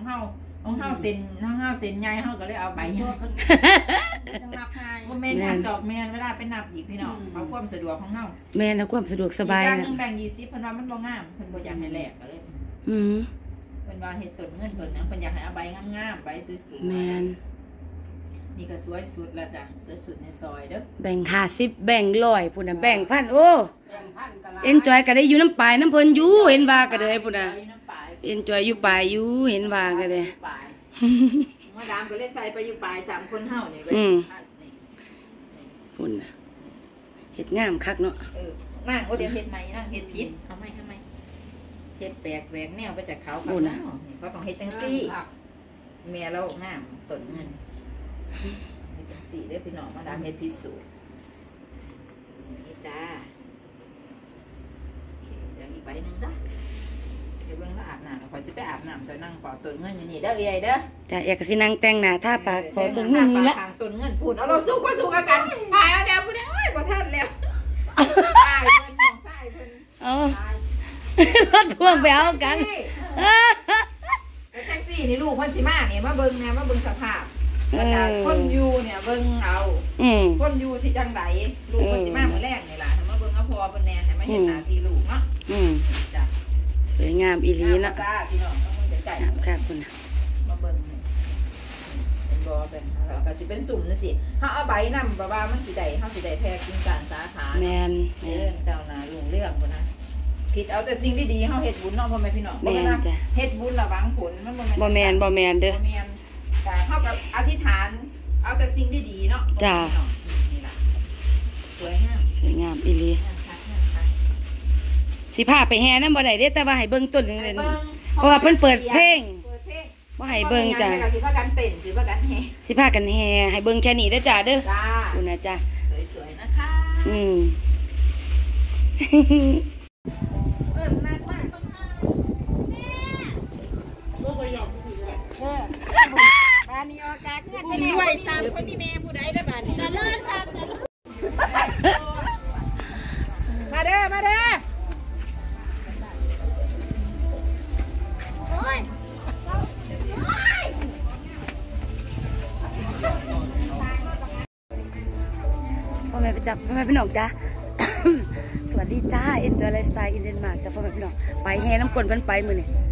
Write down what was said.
เฮาเซ็นใหญ่เฮาก็เลยเอาใบใหญ่แม่นับดอกแม่เวลาไปนับอีกพี่น้องเอาความสะดวกของเฮาแม่นะความสะดวกสบายอีกอย่างนึงแบ่ง20เพิ่นว่ามันบ่งามเพิ่นบ่อยากให้แลกก็เลยเพิ่นว่าเฮ็ดต้นเงินต้นหยังเพิ่นอยากให้เอาใบงามๆใบสวยๆแม่นนี่ก็สวยสุดแล้วจ้ะสวยสุดในซอยเด้อแบ่ง50แบ่ง100พุ่นน่ะแบ่ง1,000โอ้เอ็นจอยก็ได้อยู่น้ำปลายน้ำเพิ่นอยู่เห็นว่าก็ได้พุ่นน่ะเอ็นจอยอยู่ปลายอยู่เห็นว่าก็ได้มาดามก็เลยใส่ไปอยู่ปลาย3คนเฮานี่เว้ยพุ่นน่ะเฮ็ดงามคักเนาะนางเดี๋ยวเฮ็ดใหม่นางเฮ็ดผิดเอาใหม่เฮ็ดแปลกแหวกแนวไปจากเขาเขานี่เขาต้องเฮ็ดจังซี่แม่เรางามต้นเงินเฮ็ดจังซี่เด้อพี่น้องมาดามเฮ็ดพิสูจน์นี่จ้าโอเคเดี๋ยวอีกใบนึงจ้ะเดี๋ยวเบิ่งแล้วอาบน้ำข่อยสิไปอาบน้ำจะนั่งปอต้นเงินอยู่นี่เด้อเอ้ยเด้อจ้ะอยากสินั่งแต่งหน้าทาปากปอต้นเงินนี่ละทางต้นเงินพูดเอาเราสู้กันถ่ายเอาเดี๋ยวพูดโอ้ยบ่ทันแล้วถ่ายเพิ่นมองซ้ายเพิ่นรถพ่วงไปเอากันแท็กซี่นี่ลูกคนสิมาเนี่ยมาเบิ่งเนี่ยมาเบิ่งสภาพคนอยู่เนี่ยเบิ่งเอาคนอยู่สิจังไดลูกคนสิมาเมื่อแรกนี่ล่ะมาเบิ่งเอาพอเพิ่นแน่ให้มาเห็นหน้าที่ลูกเนาะจ้ะสวยงามอีหลีเนาะจ้าพี่น้องต้องใจใจครับคุณมาเบิ่งเป็นบ่เป็นก็สิเป็นสุ่มจังซี่เฮาเอาใบนำบ่ว่ามันสิได้เฮาสิได้แพร่กินการสาขาแม่นเจ้านาลุงเรื่องพุ่นนะคิดเอาแต่สิ่งดีๆเฮาเฮ็ดบุญเนาะพ่อแม่พี่น้องบ่แม่นเฮ็ดบุญระวังผลมันบ่แม่นเด้อบ่แม่นแต่เฮากับอธิษฐานเอาแต่สิ่งดีๆเนาะจ้านี่ล่ะสวยงามอีหลีสิพาไปแห่นำบ่ได้เด้แต่ว่าให้เบิ่งต้นนึงเลยเพราะว่าเพิ่นเปิดเพลงบ่ให้เบิ่งจ้ะสิพากันเต้นสิพากันแห่ให้เบิ่งแค่นี้เด้อจ้าเด้อคุณนะจ้ะสวยๆนะคะมากบ้านนี้ออกากเงินไปด้วย3คนนี่แม่ผู้ใดได้บ้านนี้มาเด้อโอ้ยพ่อแม่ไปจับพ่อแม่พี่น้องจ้าสวัสดีจ้า Enjoy Lifestyle in Denmark จ้าพ่อแม่พี่น้องไปแห่น้ำกลนเพิ่นไปมื้อนี้